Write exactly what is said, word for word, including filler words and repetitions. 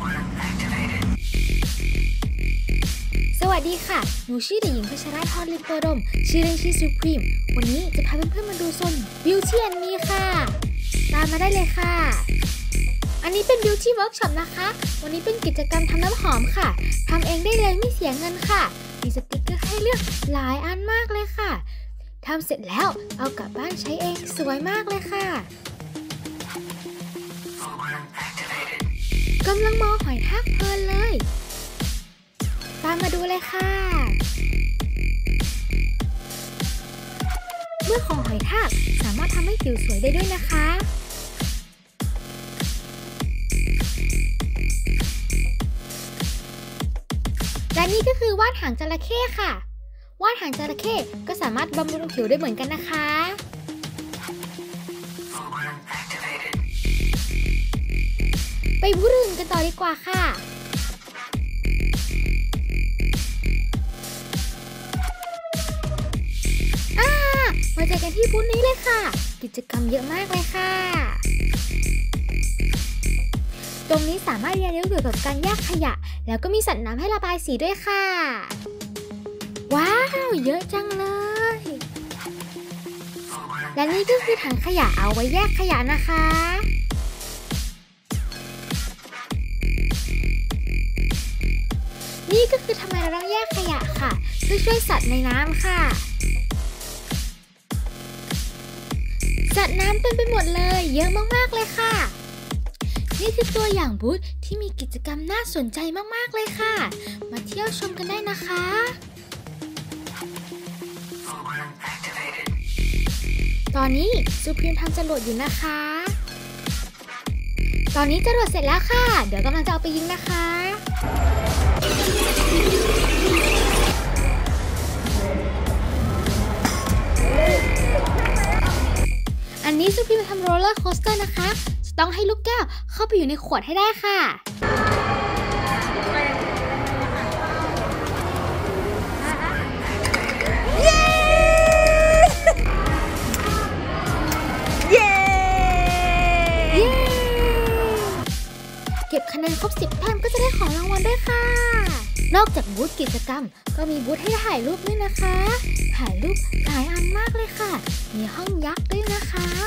สวัสดีค่ะหนูชื่อเด็กหญิงพัชราธร ลิมโปดมชื่อเล่นชื่อซูพรีมวันนี้จะพาเพื่อนๆมาดูโซน Beauty and Me ค่ะตามมาได้เลยค่ะอันนี้เป็น Beauty Workshop นะคะวันนี้เป็นกิจกรรมทำน้ำหอมค่ะทำเองได้เลยไม่เสียเงินค่ะมีสติกเกอร์ให้เลือกหลายอันมากเลยค่ะทำเสร็จแล้วเอากลับบ้านใช้เองสวยมากเลยค่ะกำลังมองหอยทากเพลินเลยตามมาดูเลยค่ะเมื่อของหอยทากสามารถทำให้ผิวสวยได้ด้วยนะคะและนี่ก็คือวาดหางจระเข้ค่ะวาดหางจระเข้ก็สามารถบำรุงผิวได้เหมือนกันนะคะไปบูรุนกันต่อดีกว่าค่ะมาเจอกันที่บูธนี้เลยค่ะกิจกรรมเยอะมากเลยค่ะตรงนี้สามารถเรียนรู้เกี่ยวกับการแยกขยะแล้วก็มีสัตว์น้ำให้ระบายสีด้วยค่ะว้าวเยอะจังเลยและนี่ก็คือถังขยะเอาไว้แยกขยะนะคะนี่ก็คือทำไมเราต้องแยกขยะค่ะเพื่อช่วยสัตว์ในน้ำค่ะสัตว์น้ำเต็มไปหมดเลยเยอะมากๆเลยค่ะนี่คือตัวอย่างบูธที่มีกิจกรรมน่าสนใจมากๆเลยค่ะมาเที่ยวชมกันได้นะคะตอนนี้ซูพรีมทำจรวดอยู่นะคะตอนนี้จรวดเสร็จแล้วค่ะเดี๋ยวกำลังจะเอาไปยิงนะคะอันนี้ซูพรีมทำโรลเลอร์โคสเตอร์นะคะจะต้องให้ลูกแก้วเข้าไปอยู่ในขวดให้ได้ค่ะเย้เย้เย้เก็บคะแนนครบสิบแต้มก็จะได้ของรางวัลด้วยค่ะนอกจากบูธกิจกรรมก็มีบูธให้ถ่ายรูปด้วยนะคะถ่ายรูปหลายอันมากเลยค่ะมีห้องยักษ์ด้วยนะคะ